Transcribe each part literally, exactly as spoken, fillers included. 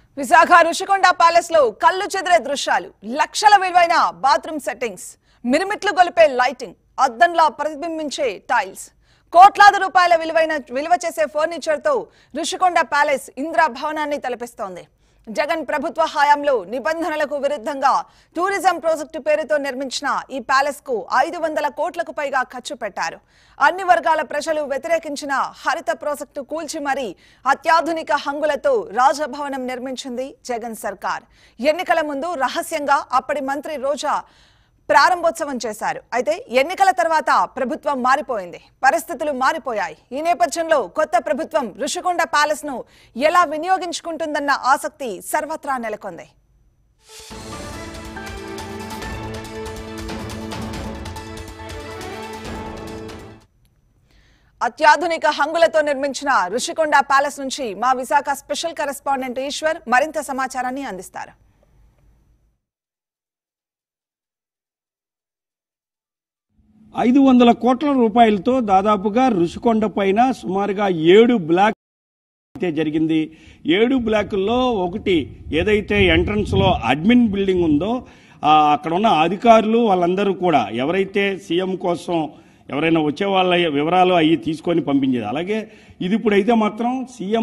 Vizag Rushikonda Palace lo kallu chedre దృశ్యాలు లక్షల విలువైన బాత్రూమ్ సెట్టింగ్స్ మిరుమిట్లు గొలిపే లైటింగ్ అద్దంలా ప్రతిబింబించే టైల్స్ కోట్లాది రూపాయల విలువైన విలువ చేసే ఫర్నిచర్ తో రుషికొండ ప్యాలెస్ ఇంద్ర భవనాన్ని తలపిస్తోంది. జగన్ ప్రభుత్వ హయాంలో నిబంధనలకు విరుద్ధంగా టూరిజం ప్రాజెక్టు పేరుతో నిర్మించిన ఈ ప్యాలెస్ కు ఐదు వందల కోట్లకు పైగా ఖర్చు పెట్టారు. అన్ని వర్గాల ప్రజలు వ్యతిరేకించిన హరిత ప్రాజెక్టు కూల్చి మరీ అత్యాధునిక హంగులతో రాజభవనం నిర్మించింది జగన్ సర్కార్. ఎన్నికల ముందు రహస్యంగా అప్పటి మంత్రి రోజా ప్రారంభోత్సవం చేశారు. అయితే ఎన్నికల తర్వాత ప్రభుత్వం మారిపోయింది, పరిస్థితులు మారిపోయాయి. ఈ నేపథ్యంలో కొత్త ప్రభుత్వం రుషికొండ ప్యాలెస్ ను ఎలా వినియోగించుకుంటుందన్న ఆసక్తి సర్వత్రా నెలకొంది. అత్యాధునిక హంగులతో నిర్మించిన రుషికొండ ప్యాలెస్ నుంచి మా విశాఖ స్పెషల్ కరెస్పాండెంట్ ఈశ్వర్ మరింత సమాచారాన్ని అందిస్తారు. ఐదు వందల కోట్ల రూపాయలతో దాదాపుగా రుషికొండ పైన సుమారుగా ఏడు బ్లాక్ అయితే జరిగింది. ఏడు బ్లాకుల్లో ఒకటి ఏదైతే ఎంట్రన్స్ లో అడ్మిన్ బిల్డింగ్ ఉందో అక్కడ ఉన్న అధికారులు వాళ్ళందరూ కూడా ఎవరైతే సీఎం కోసం ఎవరైనా వచ్చే వాళ్ళ వివరాలు అవి తీసుకొని పంపించేది. అలాగే ఇది ఇప్పుడైతే మాత్రం సీఎం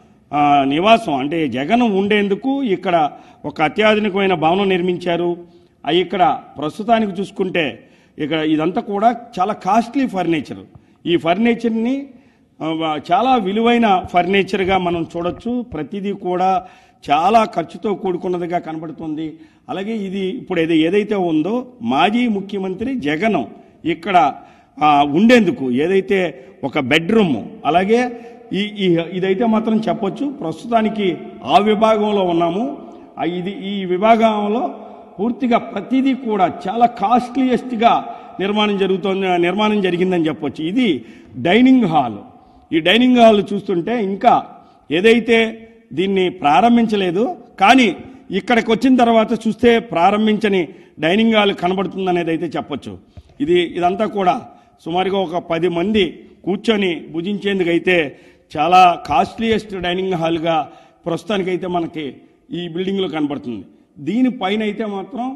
నివాసం అంటే జగన్ ఉండేందుకు ఇక్కడ ఒక అత్యాధునికమైన భవనం నిర్మించారు. అవి ఇక్కడ ప్రస్తుతానికి చూసుకుంటే ఇక్కడ ఇదంతా కూడా చాలా కాస్ట్లీ ఫర్నిచర్. ఈ ఫర్నిచర్ని చాలా విలువైన ఫర్నిచర్గా మనం చూడొచ్చు. ప్రతిదీ కూడా చాలా ఖర్చుతో కూడుకున్నదిగా కనబడుతుంది. అలాగే ఇది ఇప్పుడు ఏది ఏదైతే ఉందో మాజీ ముఖ్యమంత్రి జగన్ ఇక్కడ ఉండేందుకు ఏదైతే ఒక బెడ్రూమ్, అలాగే ఈ ఇదైతే మాత్రం చెప్పొచ్చు ప్రస్తుతానికి ఆ విభాగంలో ఉన్నాము. ఇది ఈ విభాగంలో పూర్తిగా ప్రతిదీ కూడా చాలా కాస్ట్లీయెస్ట్గా నిర్మాణం జరుగుతోంది నిర్మాణం జరిగిందని చెప్పొచ్చు. ఇది డైనింగ్ హాల్. ఈ డైనింగ్ హాల్ చూస్తుంటే ఇంకా ఏదైతే దీన్ని ప్రారంభించలేదు, కానీ ఇక్కడికి వచ్చిన తర్వాత చూస్తే ప్రారంభించని డైనింగ్ హాల్ కనబడుతుంది అనేది అయితే చెప్పొచ్చు. ఇది ఇదంతా కూడా సుమారుగా ఒక పది మంది కూర్చొని భుజించేందుకు అయితే చాలా కాస్ట్లీయెస్ట్ డైనింగ్ హాల్గా ప్రస్తుతానికైతే మనకి ఈ బిల్డింగ్లో కనబడుతుంది. దీనిపైన అయితే మాత్రం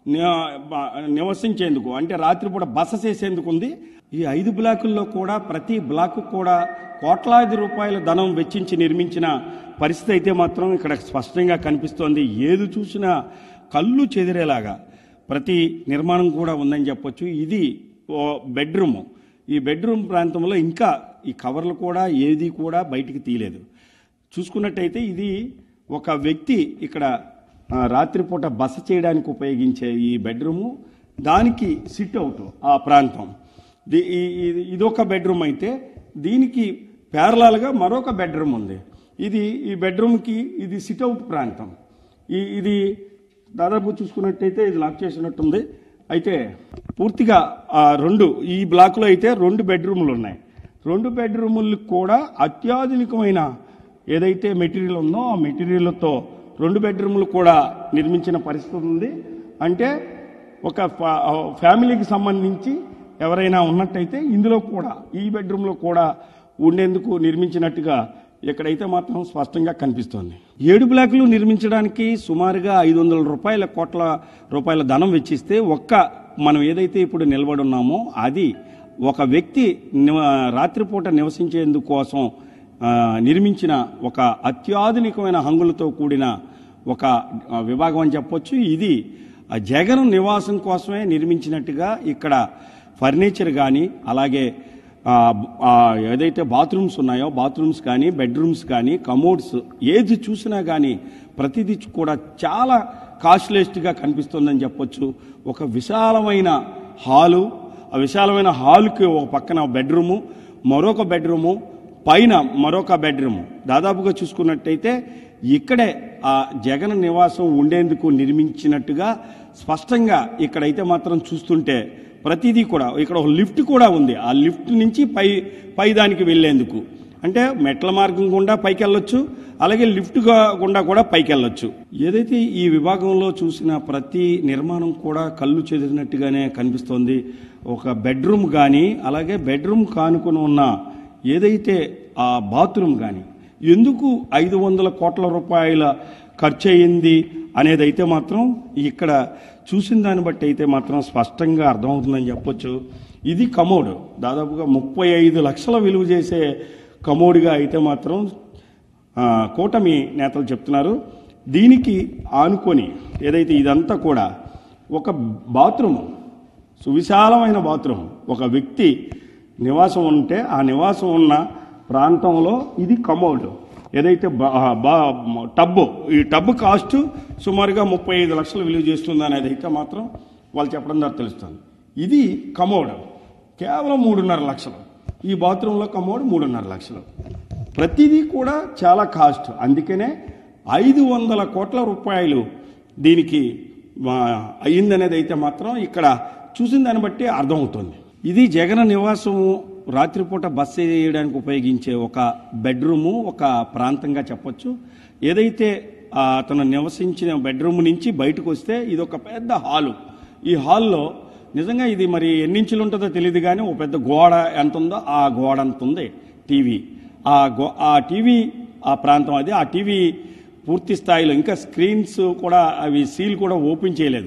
నివసించేందుకు అంటే రాత్రిపూట బస చేసేందుకు ఉంది. ఈ ఐదు బ్లాకుల్లో కూడా ప్రతి బ్లాకు కూడా కోట్లాది రూపాయల ధనం వెచ్చించి నిర్మించిన పరిస్థితి అయితే మాత్రం ఇక్కడ స్పష్టంగా కనిపిస్తోంది. ఏది చూసినా కళ్ళు చెదిరేలాగా ప్రతి నిర్మాణం కూడా ఉందని చెప్పొచ్చు. ఇది బెడ్రూమ్. ఈ బెడ్రూమ్ ప్రాంతంలో ఇంకా ఈ కవర్లు కూడా ఏది కూడా బయటికి తీయలేదు. చూసుకున్నట్టయితే ఇది ఒక వ్యక్తి ఇక్కడ రాత్రిపూట బస చేయడానికి ఉపయోగించే ఈ బెడ్రూము, దానికి సిట్ అవుట్ ఆ ప్రాంతం. ఇదొక బెడ్రూమ్ అయితే దీనికి ప్యారలాల్గా మరొక బెడ్రూమ్ ఉంది. ఇది ఈ బెడ్రూమ్కి ఇది సిట్ అవుట్ ప్రాంతం. ఈ ఇది దాదాపు చూసుకున్నట్టయితే ఇది లాక్ చేసినట్టుంది. అయితే పూర్తిగా ఆ రెండు ఈ బ్లాక్లో అయితే రెండు బెడ్రూములు ఉన్నాయి. రెండు బెడ్రూములకు కూడా అత్యాధునికమైన ఏదైతే మెటీరియల్ ఉందో ఆ మెటీరియల్తో రెండు బెడ్రూమ్లు కూడా నిర్మించిన పరిస్థితి ఉంది. అంటే ఒక ఫ్యామిలీకి సంబంధించి ఎవరైనా ఉన్నట్టయితే ఇందులో కూడా ఈ బెడ్రూమ్లో కూడా ఉండేందుకు నిర్మించినట్టుగా ఇక్కడైతే మాత్రం స్పష్టంగా కనిపిస్తోంది. ఏడు బ్లాకులు నిర్మించడానికి సుమారుగా ఐదు వందల రూపాయల కోట్ల రూపాయల ధనం వెచ్చిస్తే ఒక్క మనం ఏదైతే ఇప్పుడు నిలబడి ఉన్నామో అది ఒక వ్యక్తి రాత్రిపూట నివసించేందుకు కోసం నిర్మించిన ఒక అత్యాధునికమైన హంగులతో కూడిన ఒక విభాగం అని చెప్పొచ్చు. ఇది జగన్ నివాసం కోసమే నిర్మించినట్టుగా ఇక్కడ ఫర్నిచర్ కానీ అలాగే ఏదైతే బాత్రూమ్స్ ఉన్నాయో బాత్రూమ్స్ కానీ బెడ్రూమ్స్ కానీ కమోడ్స్ ఏది చూసినా కానీ ప్రతిదీ కూడా చాలా కాస్ట్లీయెస్ట్గా కనిపిస్తుందని చెప్పొచ్చు. ఒక విశాలమైన హాలు, ఆ విశాలమైన హాల్కి ఒక పక్కన బెడ్రూము, మరొక బెడ్రూము, పైన మరొక బెడ్రూమ్. దాదాపుగా చూసుకున్నట్టయితే ఇక్కడే ఆ జగన్ నివాసం ఉండేందుకు నిర్మించినట్టుగా స్పష్టంగా ఇక్కడైతే మాత్రం చూస్తుంటే ప్రతిదీ కూడా ఇక్కడ ఒక లిఫ్ట్ కూడా ఉంది. ఆ లిఫ్ట్ నుంచి పై పై దానికి వెళ్లేందుకు అంటే మెట్ల మార్గం గుండా పైకి వెళ్ళొచ్చు, అలాగే లిఫ్ట్ గుండా కూడా పైకి వెళ్ళొచ్చు. ఏదైతే ఈ విభాగంలో చూసిన ప్రతి నిర్మాణం కూడా కళ్ళు చెదిరినట్టుగానే కనిపిస్తోంది. ఒక బెడ్రూమ్ కానీ అలాగే బెడ్రూమ్ కానుకొని ఉన్న ఏదైతే ఆ బాత్రూమ్ కానీ ఎందుకు ఐదు వందల కోట్ల రూపాయల ఖర్చు అయ్యింది అనేది అయితే మాత్రం ఇక్కడ చూసిన దాన్ని బట్టి అయితే మాత్రం స్పష్టంగా అర్థమవుతుందని చెప్పొచ్చు. ఇది కమోడ్, దాదాపుగా ముప్పై ఐదు లక్షల విలువ చేసే కమోడ్గా అయితే మాత్రం కూటమి నేతలు చెప్తున్నారు. దీనికి ఆనుకొని ఏదైతే ఇదంతా కూడా ఒక బాత్రూమ్, సువిశాలమైన బాత్రూమ్, ఒక వ్యక్తి నివాసం ఉంటే ఆ నివాసం ఉన్న ప్రాంతంలో ఇది కమోడ్, ఏదైతే టబ్బు, ఈ టబ్బు కాస్ట్ సుమారుగా ముప్పై ఐదు లక్షలు విలువ చేస్తుంది అనేది అయితే మాత్రం వాళ్ళు చెప్పడం ద్వారా తెలుస్తుంది. ఇది కమోడ్ కేవలం మూడున్నర లక్షలు, ఈ బాత్రూంలో కమోడ్ మూడున్నర లక్షలు. ప్రతిదీ కూడా చాలా కాస్ట్. అందుకనే ఐదు వందల కోట్ల రూపాయలు దీనికి అయ్యిందనేది అయితే మాత్రం ఇక్కడ చూసిన దాన్ని బట్టి అర్థమవుతుంది. ఇది జగన్ నివాసము, రాత్రిపూట బస్సు వేయడానికి ఉపయోగించే ఒక బెడ్రూము, ఒక ప్రాంతంగా చెప్పొచ్చు. ఏదైతే అతను నివసించిన బెడ్రూమ్ నుంచి బయటకు వస్తే ఇది ఒక పెద్ద హాలు. ఈ హాల్లో నిజంగా ఇది మరి ఎన్నించులు ఉంటుందో తెలియదు కానీ ఒక పెద్ద గోడ ఎంత ఉందో ఆ గోడ అంత ఉంది టీవీ. ఆ గో ఆ టీవీ ఆ ప్రాంతం అది. ఆ టీవీ పూర్తి స్థాయిలో ఇంకా స్క్రీన్స్ కూడా అవి సీల్ కూడా ఓపెన్ చేయలేదు.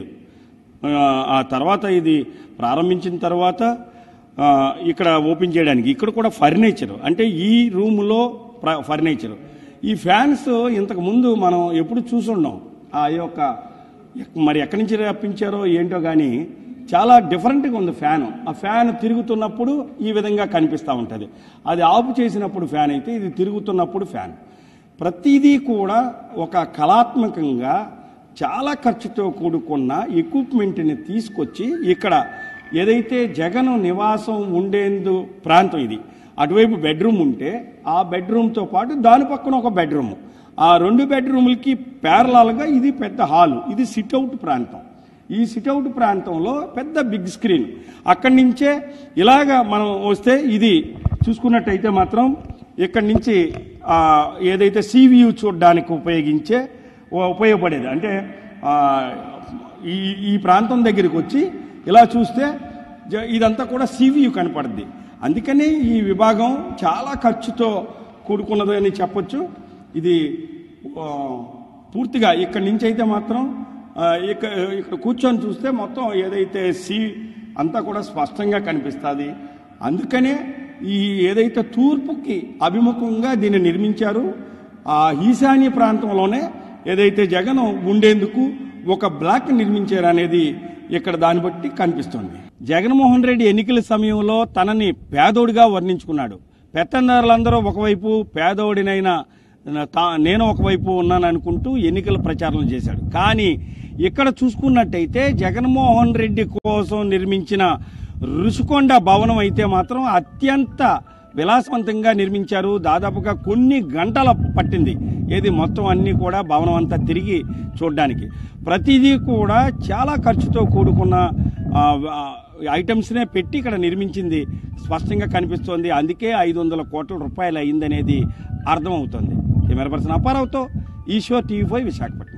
ఆ తర్వాత ఇది ప్రారంభించిన తర్వాత ఇక్కడ ఓపెన్ చేయడానికి ఇక్కడ కూడా ఫర్నిచర్, అంటే ఈ రూమ్లో ఫర్నిచర్. ఈ ఫ్యాన్స్ ఇంతకు ముందు మనం ఎప్పుడు చూసుండం. ఆ యొక్క మరి ఎక్కడి నుంచి రప్పించారో ఏంటో కానీ చాలా డిఫరెంట్గా ఉంది ఫ్యాను. ఆ ఫ్యాన్ తిరుగుతున్నప్పుడు ఈ విధంగా కనిపిస్తూ ఉంటుంది. అది ఆఫ్ చేసినప్పుడు ఫ్యాన్ అయితే, ఇది తిరుగుతున్నప్పుడు ఫ్యాన్. ప్రతిదీ కూడా ఒక కళాత్మకంగా చాలా ఖర్చుతో కూడుకున్న ఎక్విప్మెంట్ని తీసుకొచ్చి ఇక్కడ ఏదైతే జగన్ నివాసం ఉండేందు ప్రాంతం ఇది, అటువైపు బెడ్రూమ్ ఉంటే ఆ బెడ్రూమ్తో పాటు దాని పక్కన ఒక బెడ్రూమ్, ఆ రెండు బెడ్రూములకి ప్యారలాల్గా ఇది పెద్ద హాలు. ఇది సిట్అవుట్ ప్రాంతం. ఈ సిట్అవుట్ ప్రాంతంలో పెద్ద బిగ్ స్క్రీన్. అక్కడి నుంచే ఇలాగా మనం వస్తే ఇది చూసుకున్నట్టయితే మాత్రం ఇక్కడి నుంచి ఏదైతే సీ వ్యూ చూడడానికి ఉపయోగించే ఉపయోగపడేది, అంటే ఈ ఈ ప్రాంతం దగ్గరికి వచ్చి ఇలా చూస్తే ఇదంతా కూడా సీ వ్యూ కనపడుద్ది. అందుకని ఈ విభాగం చాలా ఖర్చుతో కూడుకున్నది అని చెప్పొచ్చు. ఇది పూర్తిగా ఇక్కడి నుంచి అయితే మాత్రం ఇక్కడ ఇక్కడ కూర్చొని చూస్తే మొత్తం ఏదైతే సీ అంతా కూడా స్పష్టంగా కనిపిస్తుంది. అందుకనే ఈ ఏదైతే తూర్పుకి అభిముఖంగా దీన్ని నిర్మించారు, ఆ ఈశాన్య ప్రాంతంలోనే ఏదైతే జగన్ ఉండేందుకు ఒక బ్లాక్ నిర్మించారు అనేది ఇక్కడ దాన్ని బట్టి కనిపిస్తుంది. జగన్మోహన్ రెడ్డి ఎన్నికల సమయంలో తనని పేదోడిగా వర్ణించుకున్నాడు. పెత్తందారులందరూ ఒకవైపు, పేదోడినైనా నేను ఒకవైపు ఉన్నాను అనుకుంటూ ఎన్నికల ప్రచారం చేశాడు. కానీ ఇక్కడ చూసుకున్నట్టయితే జగన్మోహన్ రెడ్డి కోసం నిర్మించిన రుషికొండ భవనం అయితే మాత్రం అత్యంత విలాసవంతంగా నిర్మించారు. దాదాపుగా కొన్ని గంటల పట్టింది ఏది మొత్తం అన్నీ కూడా భవనం అంతా తిరిగి చూడడానికి. ప్రతిదీ కూడా చాలా ఖర్చుతో కూడుకున్న ఐటమ్స్నే పెట్టి ఇక్కడ నిర్మించింది స్పష్టంగా కనిపిస్తోంది. అందుకే ఐదు వందల కోట్ల రూపాయలు అయిందనేది అర్థమవుతుంది. కెమెరా పర్సన్ అప్పారావుతో ఈశ్వర్, టీవీ ఫైవ్, విశాఖపట్నం.